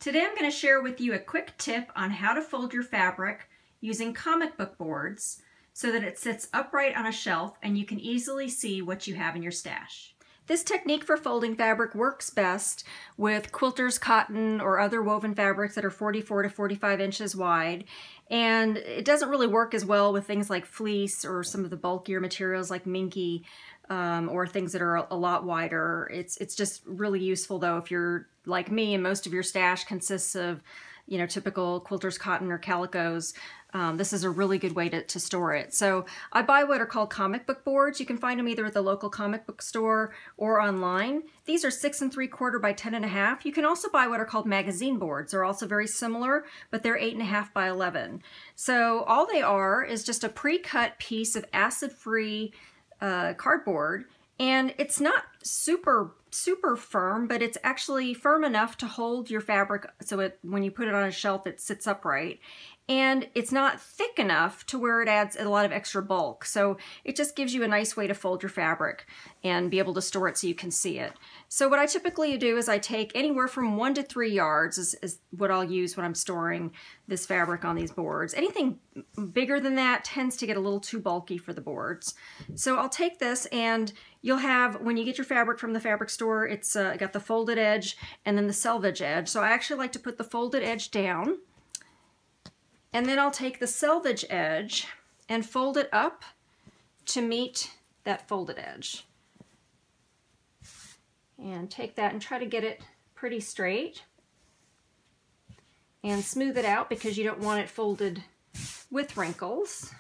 Today I'm going to share with you a quick tip on how to fold your fabric using comic book boards so that it sits upright on a shelf and you can easily see what you have in your stash. This technique for folding fabric works best with quilters cotton or other woven fabrics that are 44 to 45 inches wide, and it doesn't really work as well with things like fleece or some of the bulkier materials like minky or things that are a lot wider. It's just really useful though if you're like me and most of your stash consists of, you know, typical quilters cotton or calicos. This is a really good way to store it. So I buy what are called comic book boards. You can find them either at the local comic book store or online. These are 6 3/4 by 10.5. You can also buy what are called magazine boards. They're also very similar, but they're 8.5 by 11. So all they are is just a pre-cut piece of acid-free cardboard, and it's not super firm, but it's actually firm enough to hold your fabric so when you put it on a shelf it sits upright, and it's not thick enough to where it adds a lot of extra bulk. So it just gives you a nice way to fold your fabric and be able to store it so you can see it. So what I typically do is I take anywhere from 1 to 3 yards is what I'll use when I'm storing this fabric on these boards. Anything bigger than that tends to get a little too bulky for the boards. So I'll take this, and you'll have, when you get your fabric from the fabric store, it's got the folded edge and then the selvage edge. So I actually like to put the folded edge down, and then I'll take the selvage edge and fold it up to meet that folded edge. And take that and try to get it pretty straight and smooth it out because you don't want it folded with wrinkles.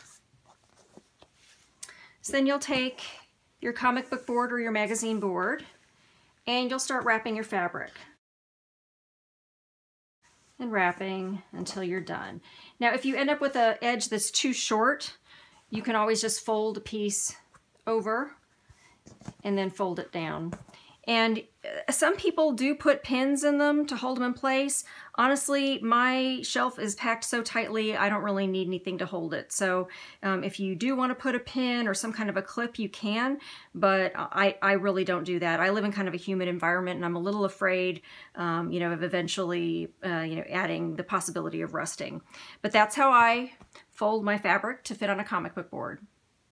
So then you'll take your comic book board or your magazine board and you'll start wrapping your fabric. And wrapping until you're done. Now if you end up with an edge that's too short, you can always just fold a piece over and then fold it down. And some people do put pins in them to hold them in place. Honestly, my shelf is packed so tightly, I don't really need anything to hold it. So if you do want to put a pin or some kind of a clip, you can, but I really don't do that. I live in kind of a humid environment, and I'm a little afraid, you know, of eventually, you know, adding the possibility of rusting. But that's how I fold my fabric to fit on a comic book board.